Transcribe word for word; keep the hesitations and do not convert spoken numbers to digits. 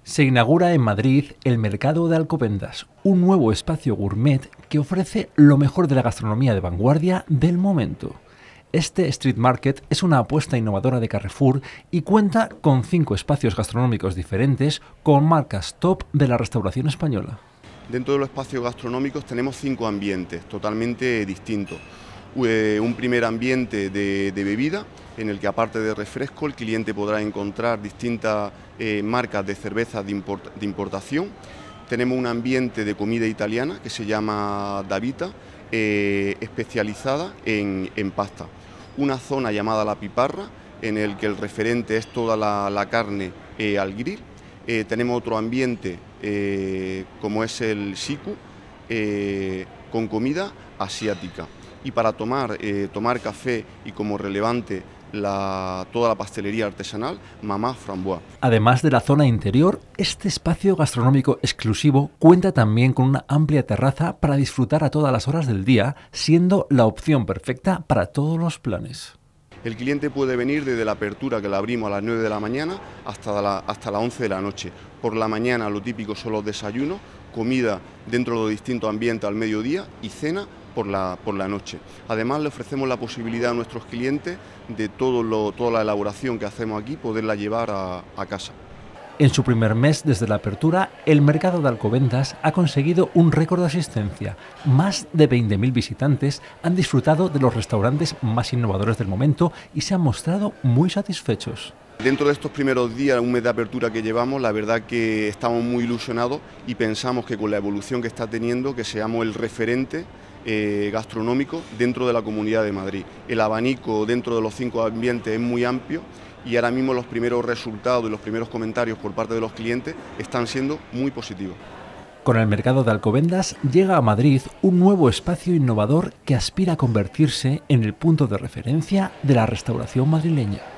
Se inaugura en Madrid el Mercado de Alcobendas, un nuevo espacio gourmet que ofrece lo mejor de la gastronomía de vanguardia del momento. Este street market es una apuesta innovadora de Carrefour y cuenta con cinco espacios gastronómicos diferentes con marcas top de la restauración española. Dentro de los espacios gastronómicos tenemos cinco ambientes totalmente distintos. Un primer ambiente de, de bebida, en el que aparte de refresco el cliente podrá encontrar distintas eh, marcas de cervezas de, import, de importación. Tenemos un ambiente de comida italiana que se llama Davita, eh, especializada en, en pasta. Una zona llamada La Piparra, en el que el referente es toda la, la carne eh, al grill. Eh, tenemos otro ambiente eh, como es el Siku, eh, con comida asiática. Y para tomar, eh, tomar café y como relevante la, toda la pastelería artesanal, Mamá Framboise. Además de la zona interior, este espacio gastronómico exclusivo cuenta también con una amplia terraza para disfrutar a todas las horas del día, siendo la opción perfecta para todos los planes. El cliente puede venir desde la apertura, que la abrimos a las nueve de la mañana, hasta, la, hasta las once de la noche. Por la mañana lo típico son los desayunos, comida dentro de los distintos ambientes al mediodía y cena por la, por la noche. Además le ofrecemos la posibilidad a nuestros clientes de todo lo, toda la elaboración que hacemos aquí, poderla llevar a, a casa. En su primer mes desde la apertura, el Mercado de Alcobendas ha conseguido un récord de asistencia. Más de veinte mil visitantes han disfrutado de los restaurantes más innovadores del momento y se han mostrado muy satisfechos. Dentro de estos primeros días, un mes de apertura que llevamos, la verdad que estamos muy ilusionados y pensamos que con la evolución que está teniendo, que seamos el referente eh, gastronómico dentro de la Comunidad de Madrid. El abanico dentro de los cinco ambientes es muy amplio y ahora mismo los primeros resultados y los primeros comentarios por parte de los clientes están siendo muy positivos. Con el Mercado de Alcobendas llega a Madrid un nuevo espacio innovador que aspira a convertirse en el punto de referencia de la restauración madrileña.